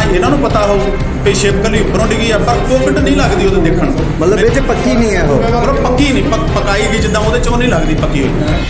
इन्हां नूं पता हो कि छिपकली उपरों डिगी है पर कोकट नहीं लगती वो देखण मतलब ये पक्की नहीं है वो पक्की नहीं पकाई गई जिद्दां उहदे चों नहीं लगती पक्की हुई।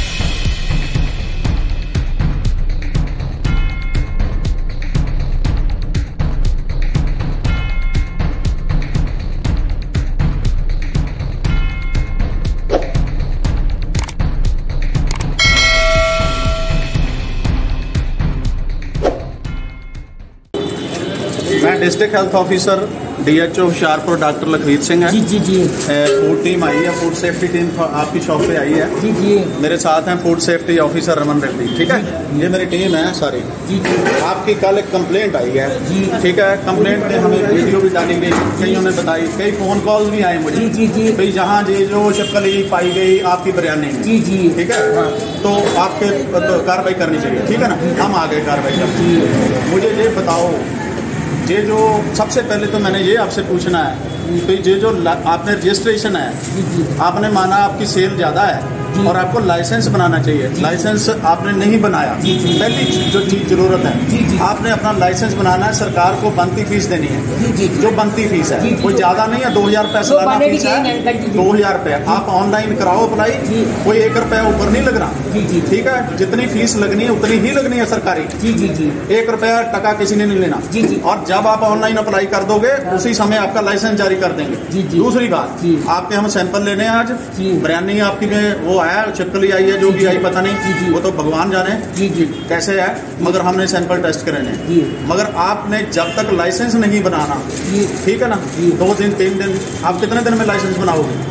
मैं district health officer DHO Hoshiarpur doctor Lakhvir Singh है। जी जी जी। फूड टीम आई है, फूड सेफ्टी टीम आपकी शॉप पे आई है। जी जी। मेरे साथ हैं food safety officer Raman Reddy, ठीक है। ये मेरी टीम है सारी। जी जी। आपकी कल एक कंप्लेंट आई है, जी ठीक है। कंप्लेंट में हमें वीडियो भी डाली गई, कईयों ने बताई, कई फोन कॉल भी आए मुझे। जी जी जी। भाई जहाँ जो छिपकली पाई गई आपकी बयानी में, जी जी, ठीक है। हाँ। तो आपके तो कार्रवाई करनी चाहिए, ठीक है ना। हम आगे कार्रवाई करते। मुझे ये बताओ, ये जो सबसे पहले तो मैंने ये आपसे पूछना है तो ये जो आपने रजिस्ट्रेशन है, आपने माना आपकी सेल ज़्यादा है और आपको लाइसेंस बनाना चाहिए, लाइसेंस आपने नहीं बनाया। पहली जो चीज़ ज़रूरत है, आपने अपना लाइसेंस बनाना है, सरकार को बनती फीस देनी है। जो बनती फीस है कोई ज़्यादा नहीं है, 2000 रुपये सालाना फीस है, 2000 रुपये। आप ऑनलाइन कराओ अप्लाई, कोई 1 रुपया ऊपर नहीं लग रहा, ठीक है। जितनी फीस लगनी है उतनी ही लगनी है सरकारी। 1 रुपया टका किसी ने नहीं लेना। और जब आप ऑनलाइन अप्लाई कर दोगे उसी समय आपका लाइसेंस जारी कर देंगे। दूसरी बात, आपके हम सैंपल लेने हैं आज, बयानी आपकी में वो आया, छिपकली आई है, जो भी आई पता नहीं, वो तो भगवान जाने कैसे है, मगर हमने सैंपल टेस्ट करे हैं। मगर आपने जब तक लाइसेंस नहीं बनाना, ठीक है ना, 2 दिन 3 दिन, आप कितने दिन में लाइसेंस बनाओगे?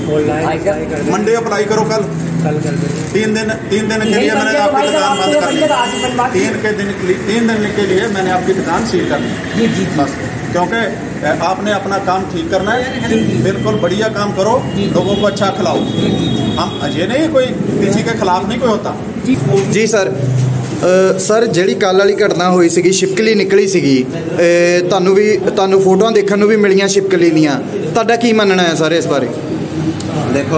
मंडे अप्लाई करो, कल 3 दिन के लिए मैंने आपकी दुकान बंद कर दी। 3 दिन के लिए मैंने आपकी दुकान सील कर दी बस, क्योंकि आपने अपना काम ठीक करना है। बिल्कुल बढ़िया काम करो, लोगों को अच्छा खिलाओ। हम ये नहीं कोई किसी के खिलाफ नहीं कोई होता। जी सर, सर ਜਿਹੜੀ ਕੱਲ੍ਹ ਵਾਲੀ ਘਟਨਾ ਹੋਈ ਸੀਗੀ, छिपकली ਨਿਕਲੀ ਸੀਗੀ, ਤੁਹਾਨੂੰ ਫੋਟੋਆਂ ਦੇਖਣ ਨੂੰ ਵੀ ਮਿਲੀਆਂ छिपकली ਦੀਆਂ, ਤੁਹਾਡਾ ਕੀ ਮੰਨਣਾ ਹੈ ਸਰ ਇਸ ਬਾਰੇ? देखो,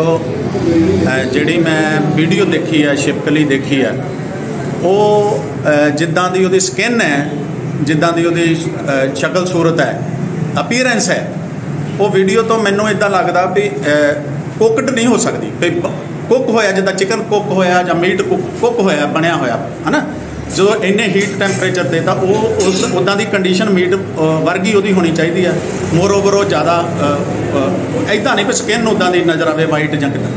ਜਿਹੜੀ मैं वीडियो देखी है, छिपकली देखी है, वो जिद्दां दी उहदी स्किन है, जिद्दां दी उहदी शक्ल सूरत है, अपीयरेंस है, वो वीडियो तो मैनू इदां लगदा भी कुकड नहीं हो सकती। भी कुक होया जिद्दां चिकन कुक होया जां मीट कुक होया बनया होया है ना, जो इन्ने हीट टैंपरेचर ते तां उस उदां दी कंडीशन मीट वर्गी उहदी होनी चाहिदी है। मोर ओवर वो ज़्यादा इदां नहीं भी स्किन उदां दी नज़र आवे वाइट जां किदां।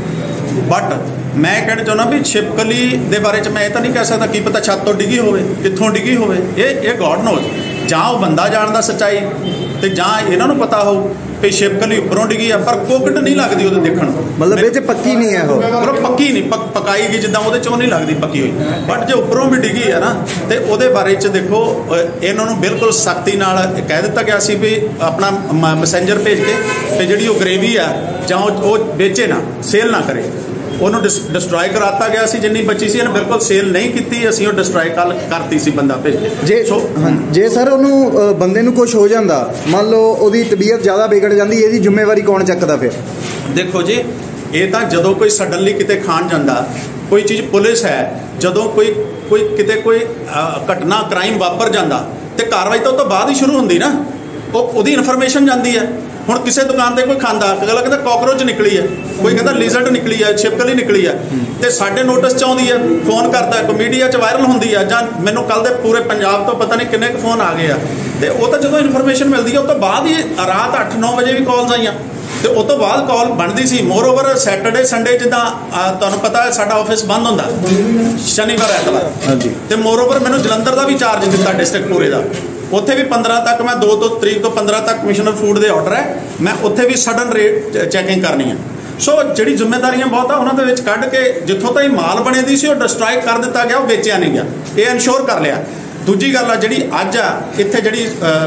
बट मैं कहना चाहुंदा भी छिपकली दे बारे च मैं ये तो नहीं कह सकता की पता छत तो डिगी होवे, कित्थों डिगी होवे, ये गॉड नोज। जां वो बंदा जानदा सच्चाई ते जां इन्हां नूं पता हो भी छिपकली उपरों डिगी है पर कोकट नहीं लगती वो देखण। मतलब ये पक्की नहीं है, वो पक्की नहीं पकाई गई जिद्दां उहदे चों नहीं लगती पक्की हुई। बट जो उपरों भी डिगी है ना, तो उहदे बारे च देखो, इन्हां नूं बिल्कुल सख्ती नाल कह दित्ता गया सी भी अपना मैसेंजर भेज के ते जिहड़ी वो ग्रेवी है जां वो बेचे ना, सेल ना करे, ਉਹਨੂੰ ਡਿਸਟਰੋਏ ਕਰਾਤਾ ਗਿਆ ਸੀ। ਜਿੰਨੀ ਬਚੀ ਸੀ ਇਹਨੇ ਬਿਲਕੁਲ ਸੇਲ ਨਹੀਂ ਕੀਤੀ, ਅਸੀਂ ਉਹ ਡਿਸਟਰੋਏ ਕਰਤੀ ਸੀ ਬੰਦਾ ਭੇਜ ਕੇ। ਜੇ ਸਰ ਉਹਨੂੰ ਬੰਦੇ ਨੂੰ ਕੁਝ ਹੋ ਜਾਂਦਾ, ਮੰਨ ਲਓ ਉਹਦੀ ਤਬੀਅਤ ਜ਼ਿਆਦਾ ਵਿਗੜ ਜਾਂਦੀ, ਇਹਦੀ ਜ਼ਿੰਮੇਵਾਰੀ ਕੌਣ ਚੱਕਦਾ ਫਿਰ? ਦੇਖੋ ਜੀ, ਇਹ ਤਾਂ ਜਦੋਂ ਕੋਈ ਸਡਨਲੀ ਕਿਤੇ ਖਾਣ ਜਾਂਦਾ, ਕੋਈ ਚੀਜ਼ ਪੁਲਿਸ ਹੈ, ਜਦੋਂ ਕੋਈ ਕਿਤੇ ਕੋਈ ਘਟਨਾ ਕ੍ਰਾਈਮ ਵਾਪਰ ਜਾਂਦਾ ਤੇ ਕਾਰਵਾਈ ਤਾਂ ਉਹ ਤੋਂ ਬਾਅਦ ਹੀ ਸ਼ੁਰੂ ਹੁੰਦੀ ਨਾ, ਉਹਦੀ ਇਨਫੋਰਮੇਸ਼ਨ ਜਾਂਦੀ ਹੈ। ਹੁਣ ਕਿਸੇ ਦੁਕਾਨ ਤੇ ਕੋਈ ਖਾਂਦਾ, ਅਗਲਾ ਕਹਿੰਦਾ ਕਾਕਰੋਚ ਨਿਕਲੀ ਹੈ, ਕੋਈ ਕਹਿੰਦਾ ਲਿਜ਼ਰਡ ਨਿਕਲੀ ਹੈ, छिपकली ਨਿਕਲੀ ਹੈ, ਤੇ ਸਾਡੇ ਨੋਟਿਸ 'ਚ ਆਉਂਦੀ ਹੈ, ਫੋਨ ਕਰਦਾ, ਕੋਈ ਮੀਡੀਆ 'ਚ ਵਾਇਰਲ ਹੁੰਦੀ ਹੈ, ਜਾਂ ਮੈਨੂੰ ਕੱਲ ਦੇ ਪੂਰੇ ਪੰਜਾਬ ਤੋਂ ਪਤਾ ਨਹੀਂ ਕਿੰਨੇ ਕੁ ਫੋਨ ਆ ਗਏ ਆ। ਤੇ ਉਹ ਤਾਂ ਜਦੋਂ ਇਨਫੋਰਮੇਸ਼ਨ ਮਿਲਦੀ ਹੈ ਉਹ ਤੋਂ ਬਾਅਦ ਹੀ ਰਾਤ 8-9 ਵਜੇ ਵੀ ਕਾਲਸ ਆਈਆਂ, ਤੇ ਉਹ ਤੋਂ ਬਾਅਦ ਕਾਲ ਬਣਦੀ ਸੀ। ਮੋਰ ਓਵਰ ਸੈਟਰਡੇ ਸੰਡੇ ਜਿੱਦਾਂ ਤੁਹਾਨੂੰ ਪਤਾ ਹੈ ਸਾਡਾ ਆਫਿਸ ਬੰਦ ਹੁੰਦਾ ਸ਼ਨੀਵਾਰ ਐਤਵਾਰ, ਤੇ ਮੋਰ ਓਵਰ ਮੈਨੂੰ ਜਲੰਧਰ ਦਾ ਵੀ ਚਾਰਜ ਦਿੱਤਾ ਡਿਸਟ੍ਰਿਕਟ ਪੂਰੇ ਦਾ। ਉੱਥੇ ਵੀ 15 ਤੱਕ ਮੈਂ 2 ਤਰੀਕ ਤੋਂ 15 ਤੱਕ ਕਮਿਸ਼ਨਰ ਫੂਡ ਦੇ ਆਰਡਰ ਹੈ, ਮੈਂ ਉੱਥੇ ਵੀ ਸਡਨ ਰੇਟ ਚੈਕਿੰਗ ਕਰਨੀ ਹੈ। ਸੋ ਜਿਹੜੀ ਜ਼ਿੰਮੇਵਾਰੀਆਂ ਬਹੁਤ ਆ ਉਹਨਾਂ ਦੇ ਵਿੱਚ ਕੱਢ ਕੇ ਜਿੱਥੋਂ ਤਾਈਂ ਮਾਲ ਬਣੇ ਦੀ ਸੀ ਉਹ ਡਿਸਟਰੋਏ ਕਰ ਦਿੱਤਾ ਗਿਆ, ਉਹ ਵੇਚਿਆ ਨਹੀਂ ਗਿਆ, ਇਹ ਇਨਸ਼ੋਰ ਕਰ ਲਿਆ। ਦੂਜੀ ਗੱਲ ਆ ਜਿਹੜੀ ਅੱਜ ਆ ਇੱਥੇ ਜਿਹੜੀ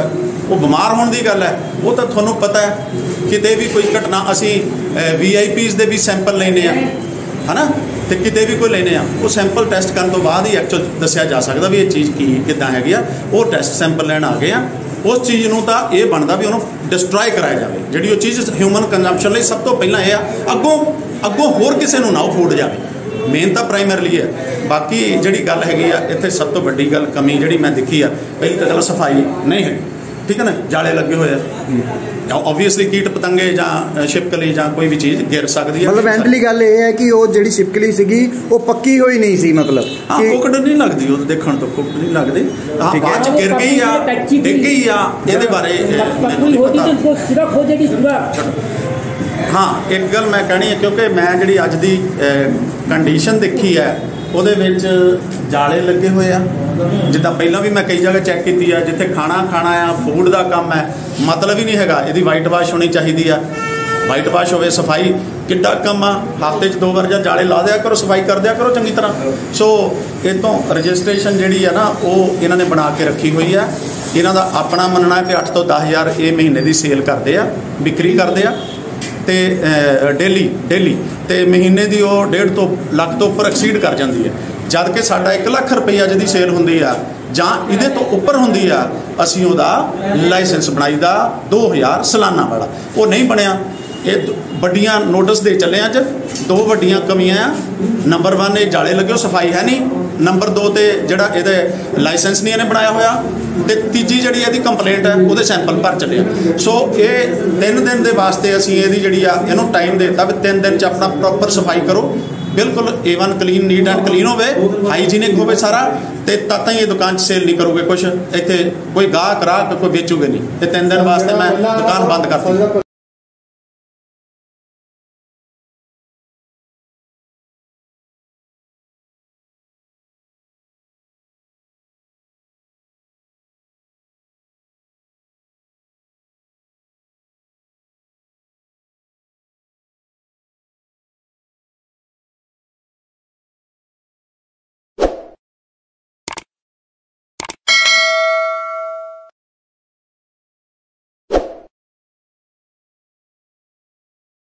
ਉਹ ਬਿਮਾਰ ਹੋਣ ਦੀ ਗੱਲ ਹੈ, ਉਹ ਤਾਂ ਤੁਹਾਨੂੰ ਪਤਾ ਹੈ ਕਿਤੇ ਵੀ ਕੋਈ ਘਟਨਾ ਅਸੀਂ VIPs ਦੇ ਵੀ ਸੈਂਪਲ ਲੈਣੇ ਆ, है ना, तो किते भी कोई लेने वो सैंपल टेस्ट करने तो बाद ही एक्चुअल दसिया जा सकता भी ये चीज़ की किदा है, वो टेस्ट सैंपल लैन आ गए उस चीज़ नूं तां ये बनता भी उन्होंने डिस्ट्रॉय कराया जाए, जिहड़ी वो चीज़ ह्यूमन कंजम्पशन लई सब तो पहला ये अगों होर किसी नूं ना फूड जाए। ਮੇਨ ਤਾਂ ਪ੍ਰਾਇਮਰੀਲੀ ਹੈ। ਬਾਕੀ ਜਿਹੜੀ ਗੱਲ ਹੈਗੀ ਆ ਇੱਥੇ ਸਭ ਤੋਂ ਵੱਡੀ ਗੱਲ ਕਮੀ ਜਿਹੜੀ ਮੈਂ ਦੇਖੀ ਆ, ਪਹਿਲੀ ਤਾਂ ਗੱਲ ਸਫਾਈ ਨਹੀਂ ਹੈਗੀ, ਠੀਕ ਹੈ ਨਾ। ਜਾਲੇ ਲੱਗੇ ਹੋਏ ਆ, ਓਬਵੀਅਸਲੀ ਕੀਟ ਪਤੰਗੇ ਜਾਂ ਛਿਪਕਲੀ ਜਾਂ ਕੋਈ ਵੀ ਚੀਜ਼ ਗਿਰ ਸਕਦੀ ਹੈ। ਮਤਲਬ ਐਂਡਲੀ ਗੱਲ ਇਹ ਹੈ ਕਿ ਉਹ ਜਿਹੜੀ ਛਿਪਕਲੀ ਸੀਗੀ ਉਹ ਪੱਕੀ ਹੋਈ ਨਹੀਂ ਸੀ, ਮਤਲਬ ਹਾਂ ਕੁੱਕੜ ਨਹੀਂ ਲੱਗਦੀ, ਉਹ ਦੇਖਣ ਤੋਂ ਕੁੱਕੜ ਨਹੀਂ ਲੱਗਦੀ। ਹਾਂ ਬਾਅਦ ਚ ਗਿਰ ਗਈ ਆ, ਡਿੱਗ ਗਈ ਆ, ਇਹਦੇ ਬਾਰੇ ਹਾਂ ਇੱਕ ਗੱਲ ਮੈਂ ਕਹਿਣੀ ਹੈ, ਕਿਉਂਕਿ ਮੈਂ ਜਿਹੜੀ ਅੱਜ ਦੀ ਕੰਡੀਸ਼ਨ ਦੇਖੀ ਹੈ ਉਹਦੇ ਵਿੱਚ ਜਾਲੇ ਲੱਗੇ ਹੋਏ ਆ। ਜਿੱਦਾਂ ਪਹਿਲਾਂ ਵੀ ਮੈਂ ਕਈ ਜਗ੍ਹਾ ਚੈੱਕ ਕੀਤੀ ਆ, ਜਿੱਥੇ ਖਾਣਾ ਆ, ਫੂਡ ਦਾ ਕੰਮ ਹੈ, ਮਤਲਬ ਹੀ ਨਹੀਂ ਹੈਗਾ ਇਹਦੀ ਵਾਈਟ ਵਾਸ਼ ਹੋਣੀ ਚਾਹੀਦੀ ਆ। ਵਾਈਟ ਵਾਸ਼ ਹੋਵੇ, ਸਫਾਈ ਕਿੱਡਾ ਕੰਮ ਆ, ਹਫ਼ਤੇ 'ਚ 2 ਵਾਰ ਜਾਂ ਜਾਲੇ ਲਾ ਦਿਆ ਕਰੋ, ਸਫਾਈ ਕਰ ਦਿਆ ਕਰੋ ਚੰਗੀ ਤਰ੍ਹਾਂ। ਸੋ ਇਹ ਤੋਂ ਰਜਿਸਟ੍ਰੇਸ਼ਨ ਜਿਹੜੀ ਆ ਨਾ ਉਹ ਇਹਨਾਂ ਨੇ ਬਣਾ ਕੇ ਰੱਖੀ ਹੋਈ ਆ। ਇਹਨਾਂ ਦਾ ਆਪਣਾ ਮੰਨਣਾ ਹੈ ਕਿ 8 ਤੋਂ 10 ਹਜ਼ਾਰ ਇਹ ਮਹੀਨੇ ਦੀ ਸੇਲ ਕਰਦੇ ਆ, ਵਿਕਰੀ ਕਰਦੇ ਆ, ਤੇ ਡੇਲੀ ਤੇ ਮਹੀਨੇ ਦੀ ਉਹ 1.5 ਤੋਂ ਲੱਖ ਤੋਂ ਉੱਪਰ ਐਕਸੀਡ ਕਰ ਜਾਂਦੀ ਹੈ। ਜਦ ਕਿ ਸਾਡਾ 1 ਲੱਖ ਰੁਪਈਆ ਜਿਹਦੀ ਸੇਲ ਹੁੰਦੀ ਆ ਜਾਂ ਇਹਦੇ ਤੋਂ ਉੱਪਰ ਹੁੰਦੀ ਆ, ਅਸੀਂ ਉਹਦਾ ਲਾਇਸੈਂਸ ਬਣਾਈ ਦਾ 2000 ਸਾਲਾਨਾ ਵਾਲਾ, ਉਹ ਨਹੀਂ ਬਣਿਆ। ਇਹ ਵੱਡੀਆਂ ਨੋਟਿਸ ਦੇ ਚੱਲੇ ਅੱਜ 2 ਵੱਡੀਆਂ ਕਮੀਆਂ ਆ। ਨੰਬਰ 1 ਇਹ ਜਾਲੇ ਲੱਗੇ, ਸਫਾਈ ਹੈ ਨਹੀਂ। ਨੰਬਰ 2 ਤੇ ਜਿਹੜਾ ਇਹਦੇ ਲਾਇਸੈਂਸ ਨਹੀਂ ਇਹਨੇ ਬਣਾਇਆ ਹੋਇਆ, ਤੇ ਤੀਜੀ ਜਿਹੜੀ ਇਹਦੀ ਕੰਪਲੇਂਟ ਹੈ ਉਹਦੇ ਸੈਂਪਲ ਭਰ ਚੱਲੇ ਆ। ਸੋ ਇਹ 3 ਦਿਨ ਦੇ ਵਾਸਤੇ ਅਸੀਂ ਇਹਦੀ ਜਿਹੜੀ ਆ ਇਹਨੂੰ ਟਾਈਮ ਦੇ ਦਿੱਤਾ ਵੀ 3 ਦਿਨ 'ਚ ਆਪਣਾ ਪ੍ਰੋਪਰ ਸਫਾਈ ਕਰੋ, ਬਿਲਕੁਲ A1 clean, neat and clean ਹੋਵੇ, ਹਾਈਜੀਨਿਕ ਹੋਵੇ ਸਾਰਾ, ਤੇ ਤਦ ਹੀ ਇਹ ਦੁਕਾਨ 'ਚ ਸੇਲ ਨਹੀਂ ਕਰੋਗੇ ਕੁਛ। ਇੱਥੇ ਕੋਈ ਗਾਹਕ ਕੋਈ ਵੇਚੂਗੇ ਨਹੀਂ। ਤੇ 3 ਦਿਨ ਵਾਸਤੇ ਮੈਂ ਦੁਕਾਨ ਬੰਦ ਕਰਤੀ।